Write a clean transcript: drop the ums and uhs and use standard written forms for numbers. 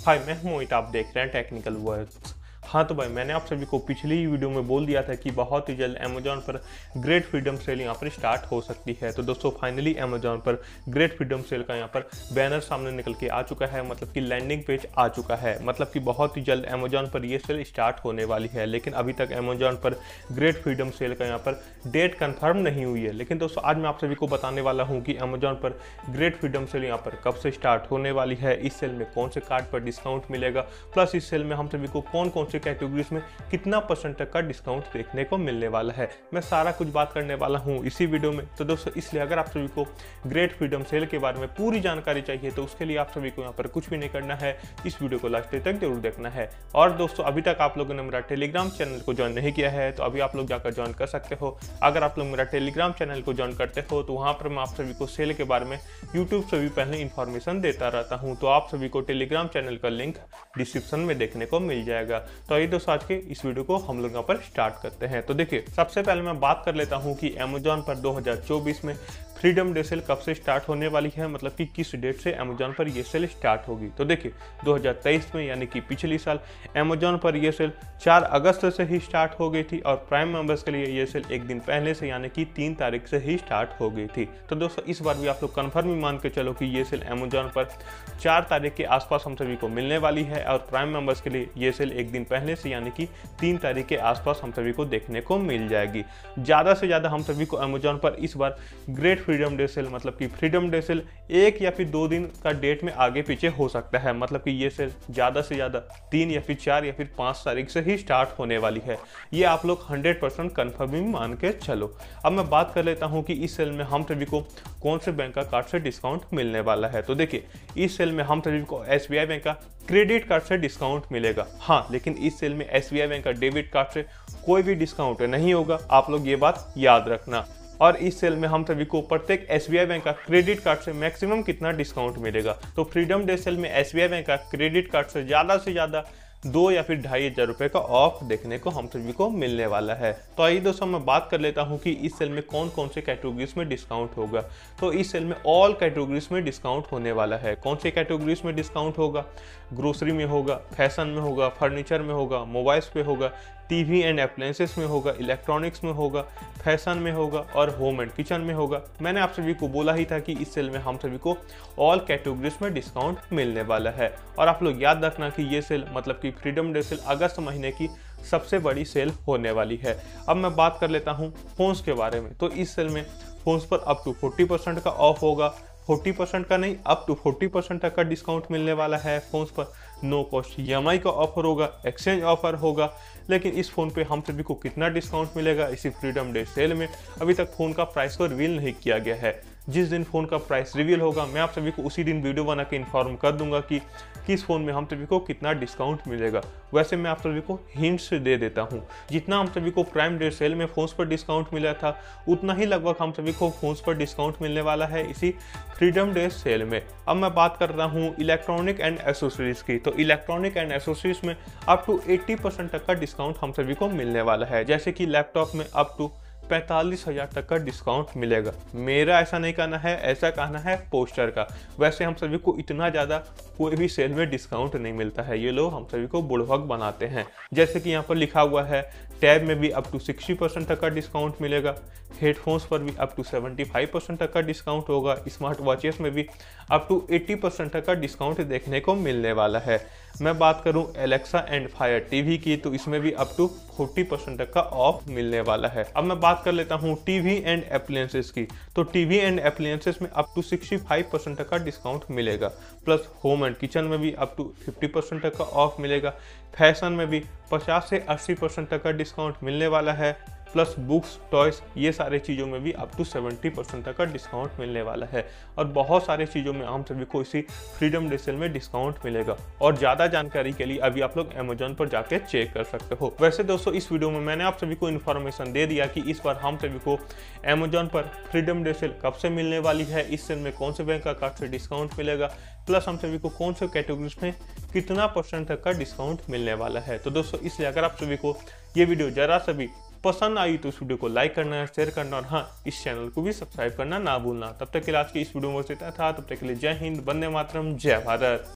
हाय, मैं हूं मोहित, आप देख रहे हैं टेक्निकल वर्ड्स। हाँ तो भाई, मैंने आप सभी को पिछली ही वीडियो में बोल दिया था कि बहुत ही जल्द अमेजॉन पर ग्रेट फ्रीडम सेल यहाँ पर स्टार्ट हो सकती है। तो दोस्तों फाइनली अमेजॉन पर ग्रेट फ्रीडम सेल का यहाँ पर बैनर सामने निकल के आ चुका है, मतलब कि लैंडिंग पेज आ चुका है। मतलब कि बहुत ही जल्द अमेजॉन पर ये सेल स्टार्ट होने वाली है, लेकिन अभी तक अमेजॉन पर ग्रेट फ्रीडम सेल का यहाँ पर डेट कन्फर्म नहीं हुई है। लेकिन दोस्तों आज मैं आप सभी को बताने वाला हूँ कि अमेजॉन पर ग्रेट फ्रीडम सेल यहाँ पर कब से स्टार्ट होने वाली है, इस सेल में कौन से कार्ड पर डिस्काउंट मिलेगा, प्लस इस सेल में हम सभी को कौन कौन से कैटेगरीज में कितना % तक का डिस्काउंट देखने को मिलने वाला है। मैं सारा कुछ बात करने वाला हूं इसी वीडियो में। तो दोस्तों इसलिए अगर आप सभी को ग्रेट फ्रीडम सेल के बारे में पूरी जानकारी चाहिए तो उसके लिए आप सभी को यहाँ पर कुछ भी नहीं करना है, इस वीडियो को लास्ट तक जरूर देखना है। और दोस्तों अभी तक आप लोगों ने मेरा टेलीग्राम चैनल को ज्वाइन नहीं किया है तो अभी आप लोग जाकर ज्वाइन कर सकते हो। अगर आप लोग मेरा टेलीग्राम चैनल को ज्वाइन करते हो तो वहाँ पर मैं आप सभी को सेल के बारे में यूट्यूब से भी पहले इन्फॉर्मेशन देता रहता हूँ। तो आप सभी को टेलीग्राम चैनल का लिंक डिस्क्रिप्शन में देखने को मिल जाएगा। तो आइए दोस्तों आज के इस वीडियो को हम लोग यहाँ पर स्टार्ट करते हैं। तो देखिए, सबसे पहले मैं बात कर लेता हूँ कि अमेजॉन पर 2024 में फ्रीडम डे सेल कब से स्टार्ट होने वाली है, मतलब कि किस डेट से अमेजॉन पर ये सेल स्टार्ट होगी। तो देखिए 2023 में यानी कि पिछली साल अमेजॉन पर ये सेल 4 अगस्त से ही स्टार्ट हो गई थी और प्राइम मेंबर्स के लिए ये सेल एक दिन पहले से यानी कि 3 तारीख से ही स्टार्ट हो गई थी। तो दोस्तों इस बार भी आप लोग कन्फर्म ही मान के चलो कि ये सेल अमेजॉन पर 4 तारीख के आसपास हम सभी को मिलने वाली है और प्राइम मेंबर्स के लिए ये सेल एक दिन पहले से यानी कि 3 तारीख के आसपास हम सभी को देखने को मिल जाएगी। ज़्यादा से ज़्यादा हम सभी को अमेजॉन पर इस बार ग्रेट फ्रीडम डे सेल मतलब कि फ्रीडम डे सेल 1 या फिर 2 दिन का डेट में आगे पीछे हो सकता है। मतलब कि ये सेल ज़्यादा से ज़्यादा 3 या फिर 4 या फिर 5 तारीख से ही स्टार्ट होने वाली है। ये आप लोग 100% कन्फर्म ही मान के चलो। अब मैं बात कर लेता हूँ कि इस सेल में हम सभी को कौन से बैंक का कार्ड से डिस्काउंट मिलने वाला है। तो देखिए, इस सेल में हम सभी को SBI बैंक का क्रेडिट कार्ड से डिस्काउंट मिलेगा। हाँ, लेकिन इस सेल में SBI बैंक का डेबिट कार्ड से कोई भी डिस्काउंट नहीं होगा, आप लोग ये बात याद रखना। और इस सेल में हम सभी को प्रत्येक SBI बैंक का क्रेडिट कार्ड से मैक्सिमम कितना डिस्काउंट मिलेगा। तो फ्रीडम डे सेल में SBI बैंक का क्रेडिट कार्ड से ज़्यादा 2 या फिर 2,500 रुपये का ऑफ देखने को हम सभी को मिलने वाला है। तो आइए दोस्तों मैं बात कर लेता हूं कि इस सेल में कौन कौन से कैटेगरीज में डिस्काउंट होगा। तो इस सेल में ऑल कैटेगरीज में डिस्काउंट होने वाला है। कौन से कैटेगरीज में डिस्काउंट होगा? ग्रोसरी में होगा, फैशन में होगा, फर्नीचर में होगा, मोबाइल्स पे होगा, टीवी एंड अप्लायंसेस में होगा, इलेक्ट्रॉनिक्स में होगा, फैशन में होगा और होम एंड किचन में होगा। मैंने आप सभी को बोला ही था कि इस सेल में हम सभी को ऑल कैटेगरीज में डिस्काउंट मिलने वाला है। और आप लोग याद रखना कि ये सेल मतलब कि फ्रीडम डे सेल अगस्त महीने की सबसे बड़ी सेल होने वाली है। अब मैं बात कर लेता हूँ फोन्स के बारे में। तो इस सेल में फोन्स पर अप टू 40% का ऑफ होगा। 40% का नहीं, अप टू 40% तक का डिस्काउंट मिलने वाला है फोन्स पर। नो कॉस्ट EMI का ऑफर होगा, एक्सचेंज ऑफर होगा। लेकिन इस फ़ोन पे हम सभी को कितना डिस्काउंट मिलेगा इसी फ्रीडम डे सेल में, अभी तक फ़ोन का प्राइस को रिवील नहीं किया गया है। जिस दिन फ़ोन का प्राइस रिवील होगा मैं आप सभी को उसी दिन वीडियो बना के इन्फॉर्म कर दूंगा कि किस फ़ोन में हम सभी को कितना डिस्काउंट मिलेगा। वैसे मैं आप सभी को हिंट्स दे देता हूँ, जितना हम सभी को प्राइम डे सेल में फ़ोन्स पर डिस्काउंट मिला था उतना ही लगभग हम सभी को फ़ोन्स पर डिस्काउंट मिलने वाला है इसी फ्रीडम डे सेल में। अब मैं बात कर रहा हूँ इलेक्ट्रॉनिक एंड एसेसरीज की। तो इलेक्ट्रॉनिक एंड एसेसरीज में अप टू 80% तक का डिस्काउंट हम सभी को मिलने वाला है। जैसे कि लैपटॉप में अप टू 45,000 तक का डिस्काउंट मिलेगा। मेरा ऐसा नहीं कहना है, ऐसा कहना है पोस्टर का। वैसे हम सभी को इतना ज़्यादा कोई भी सेल में डिस्काउंट नहीं मिलता है, ये लोग हम सभी को बुड़बक बनाते हैं। जैसे कि यहाँ पर लिखा हुआ है टैब में भी अप टू 60% तक का डिस्काउंट मिलेगा, हेडफोन्स पर भी अप टू 75% तक का डिस्काउंट होगा, स्मार्ट वॉचेस में भी अप टू 80% तक का डिस्काउंट देखने को मिलने वाला है। मैं बात करूं एलेक्सा एंड फायर टीवी की तो इसमें भी अप टू 40% तक का ऑफ मिलने वाला है। अब मैं बात कर लेता हूं टीवी एंड एप्लायंसेस की। तो टीवी एंड एप्लायंसेस में अप टू 65% तक का डिस्काउंट मिलेगा, प्लस होम एंड किचन में भी अप टू 50% तक का ऑफ मिलेगा। फैशन में भी 50 से 80% तक का डिस्काउंट मिलने वाला है, प्लस बुक्स, टॉयस, ये सारे चीज़ों में भी अप टू 70% तक का डिस्काउंट मिलने वाला है। और बहुत सारे चीज़ों में हम सभी को इसी फ्रीडम डे सेल में डिस्काउंट मिलेगा। और ज़्यादा जानकारी के लिए अभी आप लोग अमेजॉन पर जाके चेक कर सकते हो। वैसे दोस्तों इस वीडियो में मैंने आप सभी को इन्फॉर्मेशन दे दिया कि इस बार हम सभी को अमेजॉन पर फ्रीडम डे सेल कब से मिलने वाली है, इस सेल में कौन से बैंक का कार्ड से डिस्काउंट मिलेगा, प्लस हम सभी को कौन से कैटेगरीज में कितना % तक का डिस्काउंट मिलने वाला है। तो दोस्तों इसलिए अगर आप सभी को ये वीडियो जरा सा भी पसंद आई तो इस वीडियो को लाइक करना, शेयर करना और हाँ, इस चैनल को भी सब्सक्राइब करना ना भूलना। तब तक के लिए आज की इस वीडियो में बस इतना था। तब तक के लिए जय हिंद, वंदे मातरम, जय भारत।